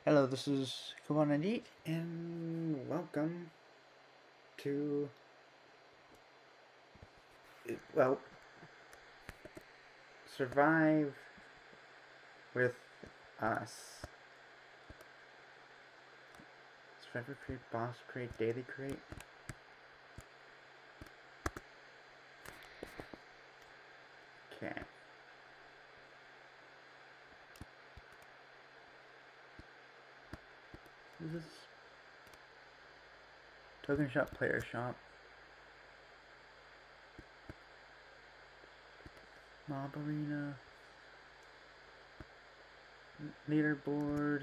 Hello, this is Kawan and welcome to, well, Survive with Us. Survivor Crate, Boss Crate, Daily Crate. Okay. This is Token Shop, Player Shop. Mob Arena. Leaderboard.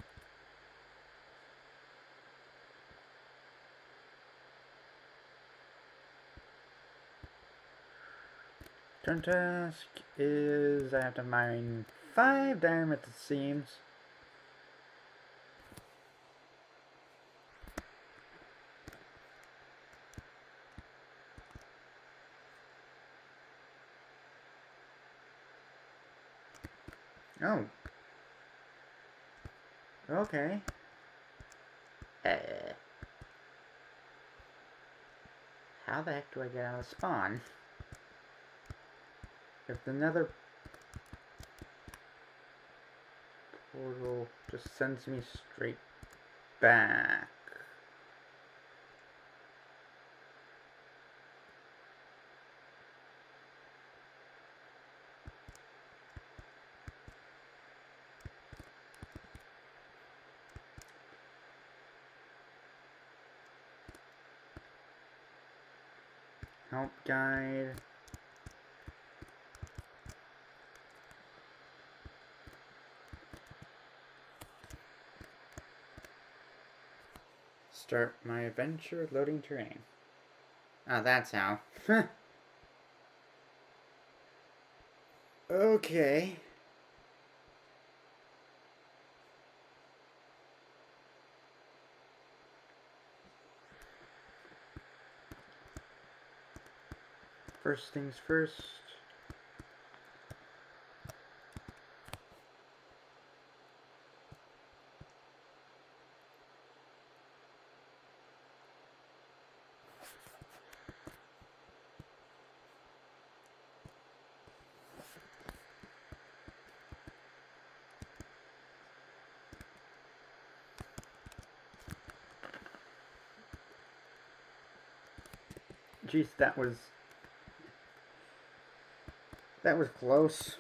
Turn task is I have to mine 5 diamonds, it seems. Oh. Okay. How the heck do I get out of spawn? If the nether portal just sends me straight back. Help guide. Start my adventure loading terrain. Oh, that's how. Okay. First things first. Jeez, that was close.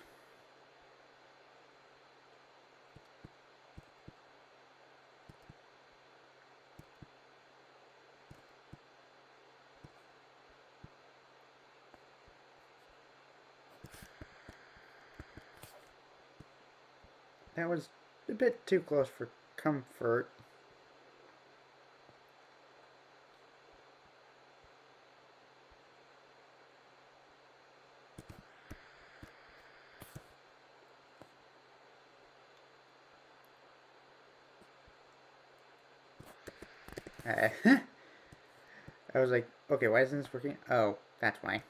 That was a bit too close for comfort. I was like, okay, why isn't this working? Oh, that's why.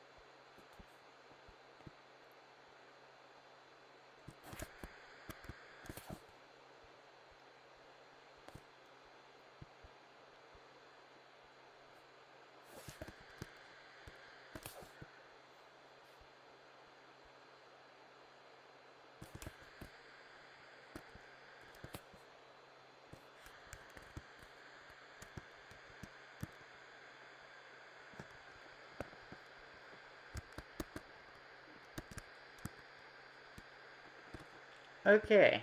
Okay.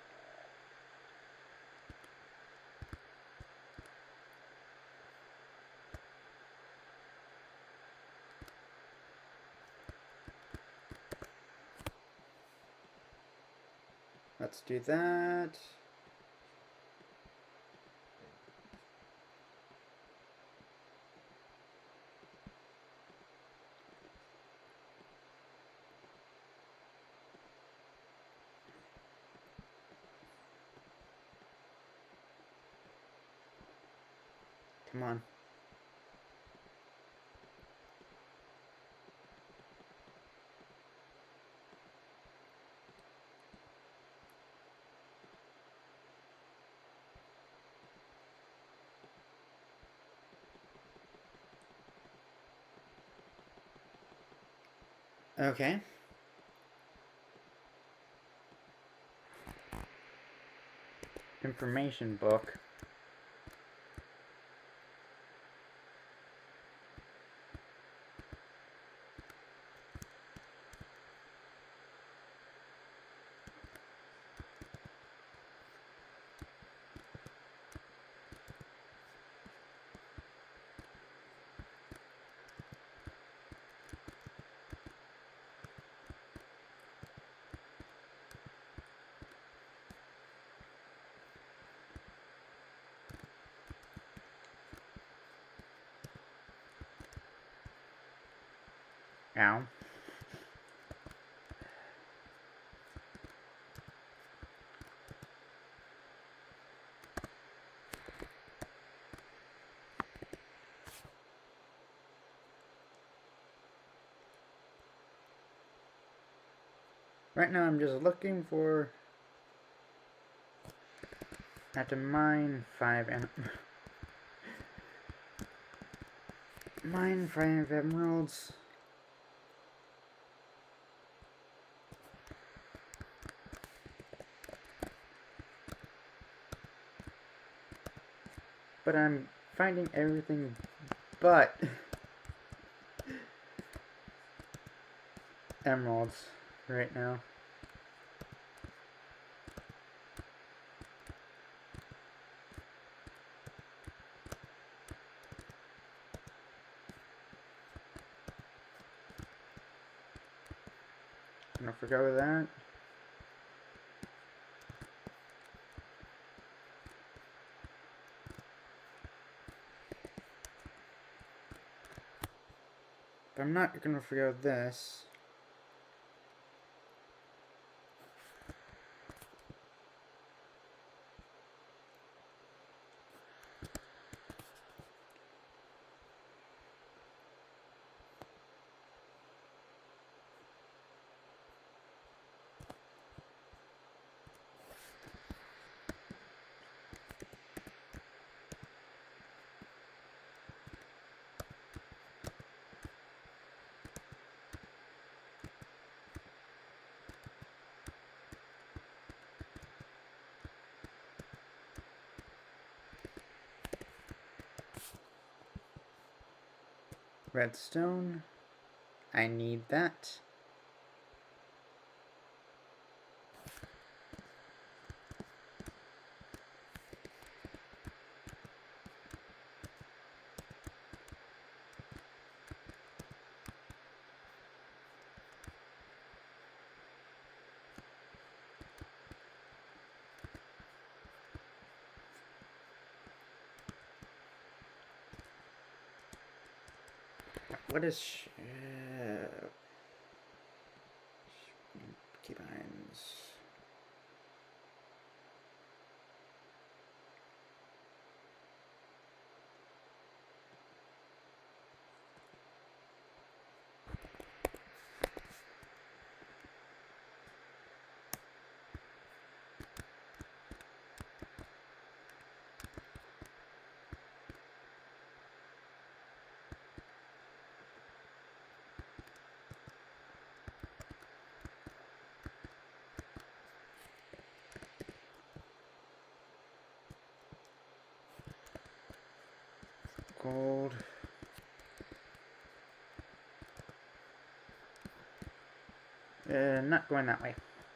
Let's do that. Come on. Okay. Information book. Ow. Right now I'm just looking for... I have to mine 5 and... mine 5 emeralds. But I'm finding everything but emeralds right now. Gonna forget with that. But I'm not gonna forget this. Redstone. I need that. What is keybinds? Gold. Not going that way.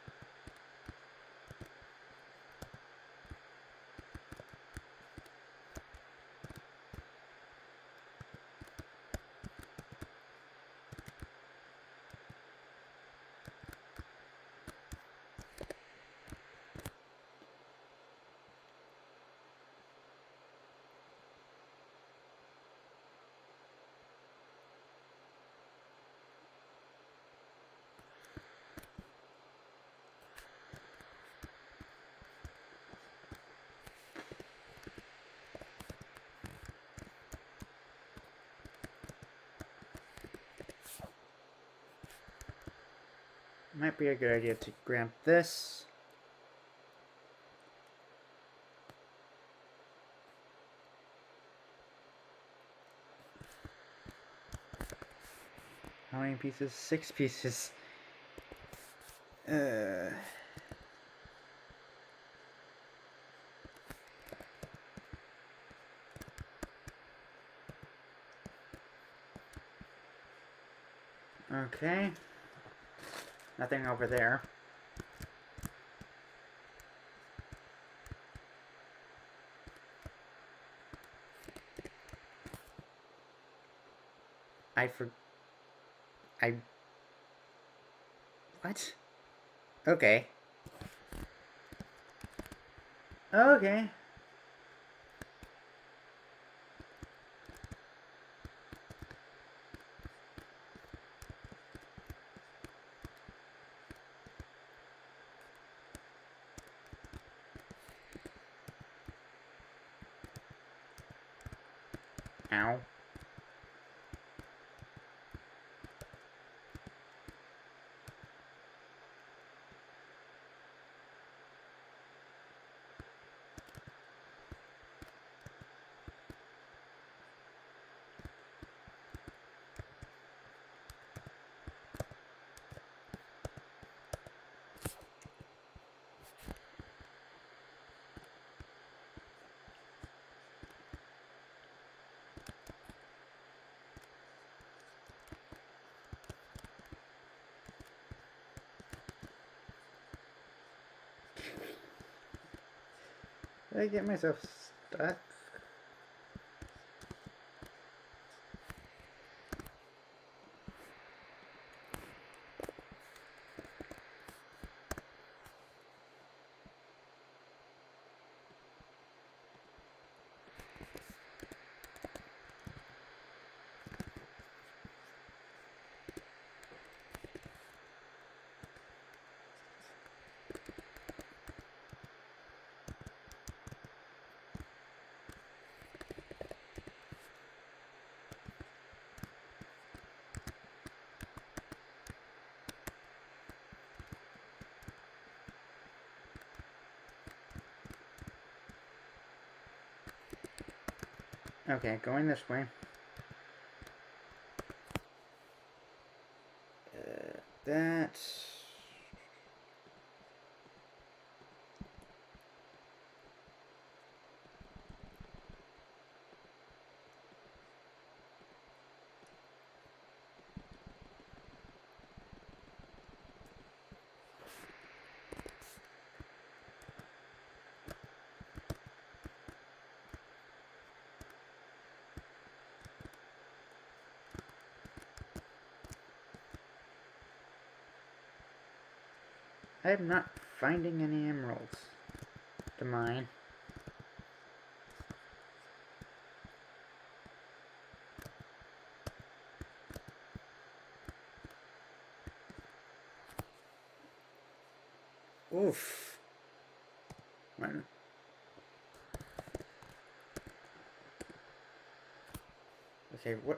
Might be a good idea to grab this. How many pieces? 6 pieces. Okay. Nothing over there. What? Okay. Okay. Ow. Did I get myself stuck? Okay, going this way. That's... I am not finding any emeralds to mine. Oof. Mine. Okay, what?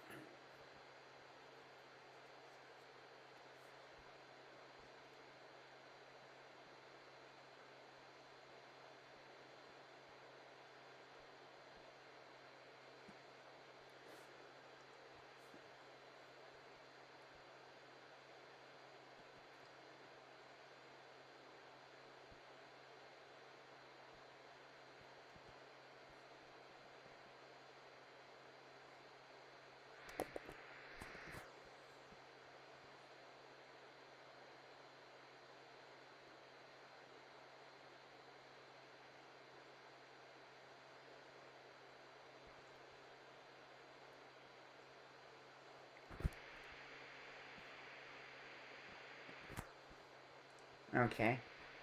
Okay.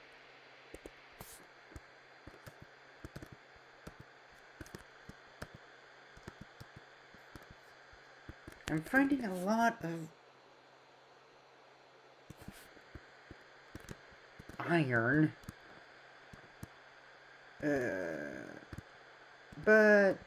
I'm finding a lot of iron. But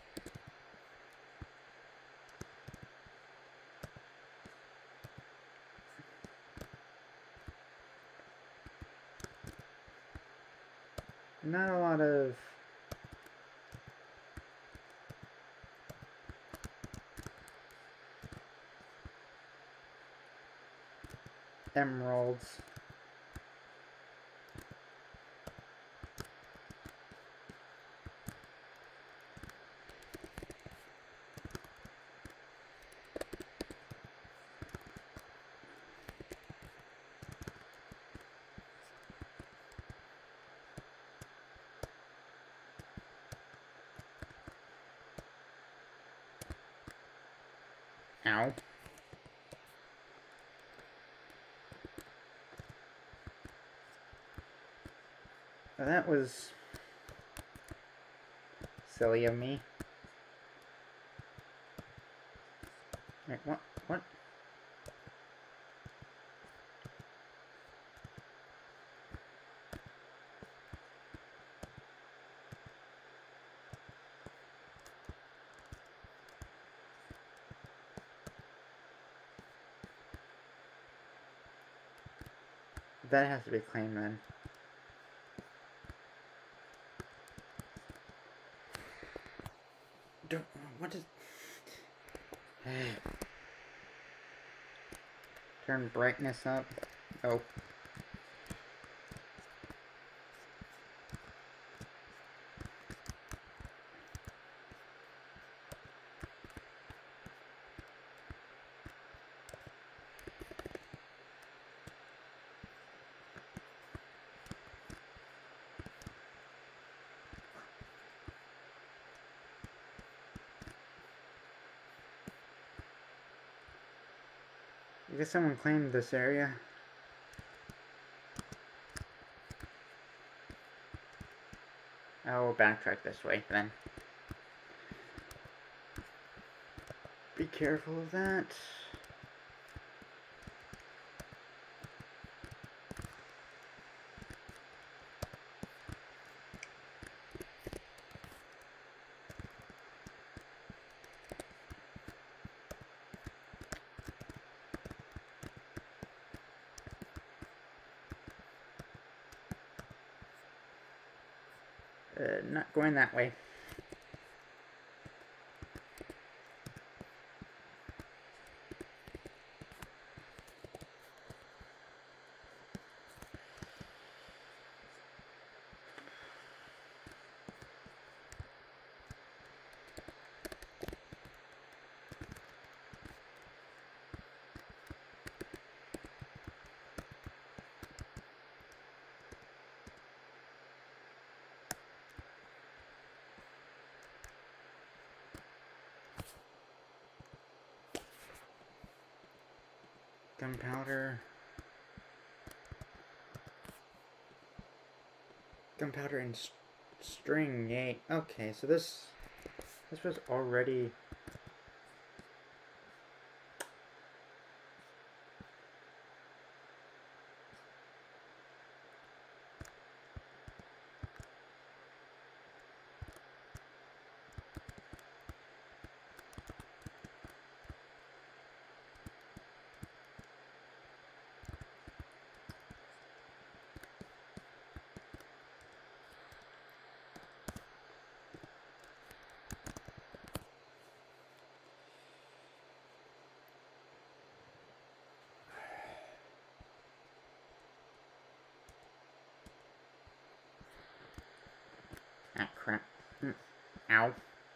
not a lot of... emeralds. Ow. Well, that was silly of me. Wait, what? What? That has to be claimed then. What is... Turn brightness up. Oh. I guess someone claimed this area. I'll backtrack this way then. Be careful of that. Not going that way. Gunpowder. Gunpowder and string, yay. Okay, so this was already... Ah, crap. Ow.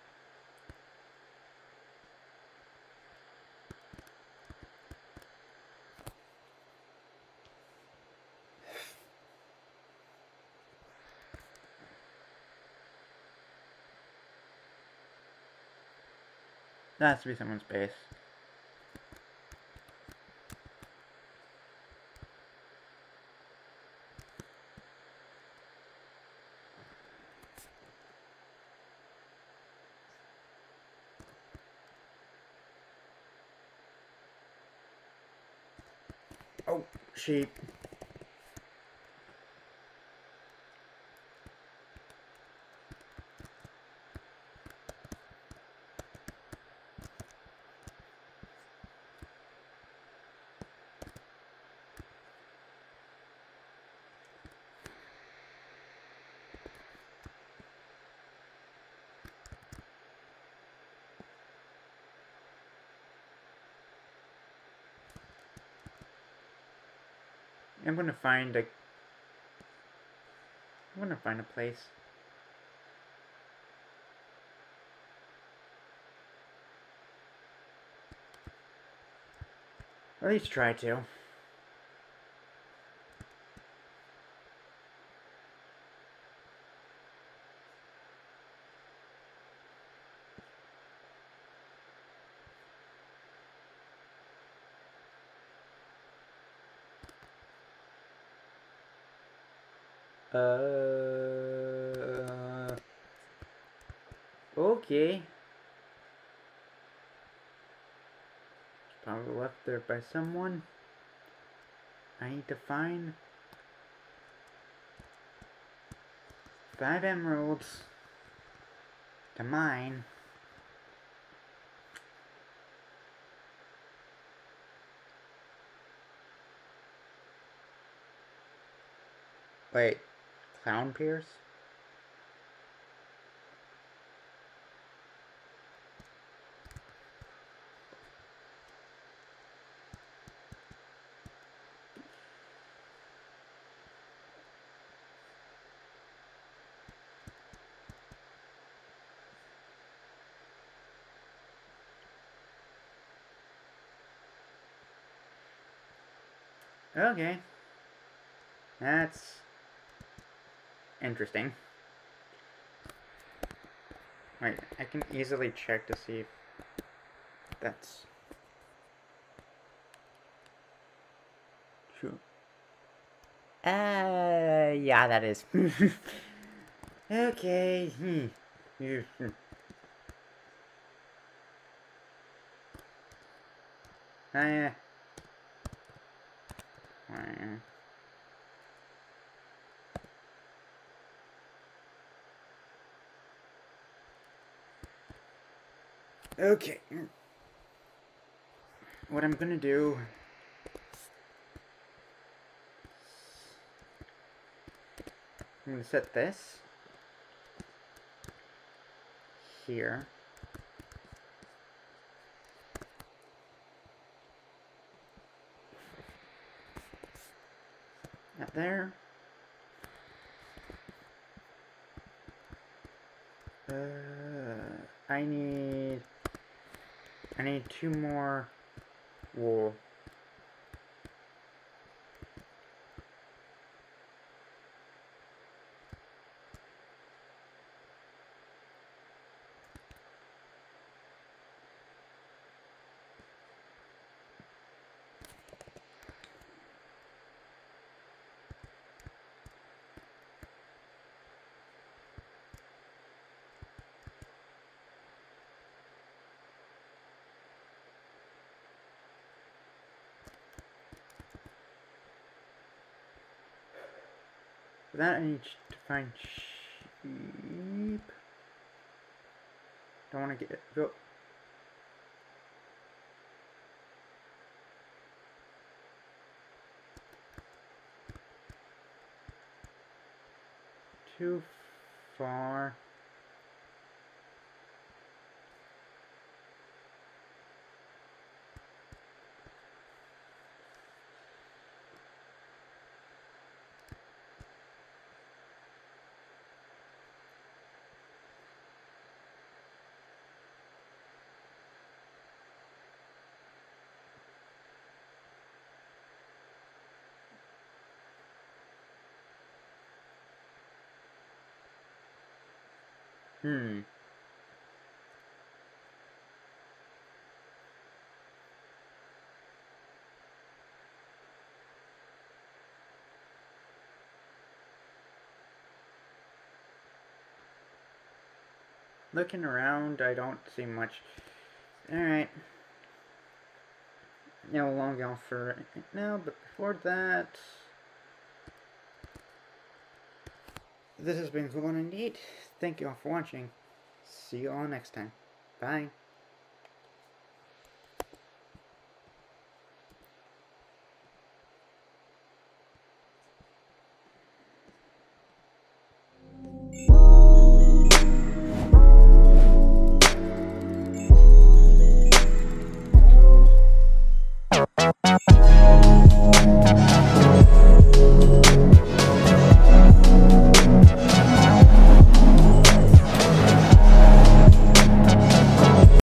That has to be someone's base. Oh, sheep. I'm gonna find a place. Or at least try to. Okay. It's probably left there by someone. I need to find 5 emeralds to mine. Wait, Clown Pierce? Okay. That's interesting. Right, I can easily check to see if that's true. Yeah, that is. Okay. Uh, okay. What I'm gonna do... I'm gonna set this here. That there. I need 2 more wool. For that I need to find sheep. Don't want to go. Too far. Looking around, I don't see much. Alright. No long off for right now, but before that... This has been Cool and Neat. Thank you all for watching. See you all next time. Bye.